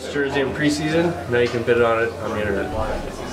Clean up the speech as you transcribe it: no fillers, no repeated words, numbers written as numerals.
Giants jersey in preseason. Now you can bid it on the internet.